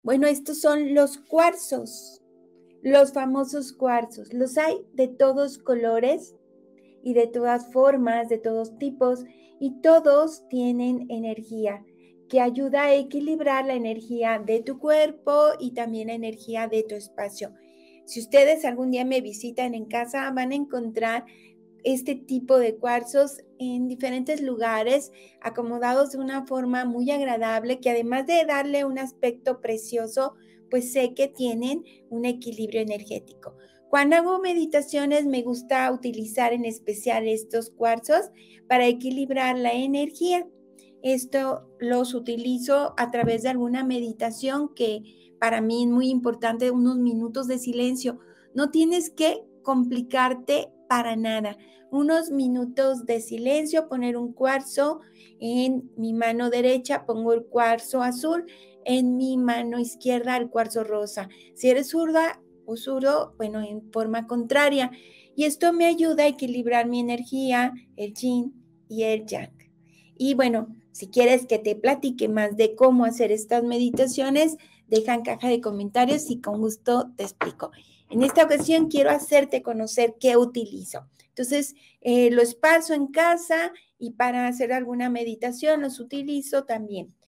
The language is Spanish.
Bueno, estos son los cuarzos, los famosos cuarzos. Los hay de todos colores y de todas formas, de todos tipos, y todos tienen energía que ayuda a equilibrar la energía de tu cuerpo y también la energía de tu espacio. Si ustedes algún día me visitan en casa, van a encontrar este tipo de cuarzos en diferentes lugares, acomodados de una forma muy agradable, que además de darle un aspecto precioso, pues sé que tienen un equilibrio energético. Cuando hago meditaciones me gusta utilizar en especial estos cuarzos para equilibrar la energía. Esto los utilizo a través de alguna meditación que para mí es muy importante, unos minutos de silencio. No tienes que complicarte para nada. Unos minutos de silencio, poner un cuarzo en mi mano derecha, pongo el cuarzo azul, en mi mano izquierda el cuarzo rosa. Si eres zurda o zurdo, bueno, en forma contraria. Y esto me ayuda a equilibrar mi energía, el yin y el yang. Y bueno, si quieres que te platique más de cómo hacer estas meditaciones, deja en caja de comentarios y con gusto te explico. En esta ocasión quiero hacerte conocer qué utilizo. Entonces, lo esparzo en casa y para hacer alguna meditación los utilizo también.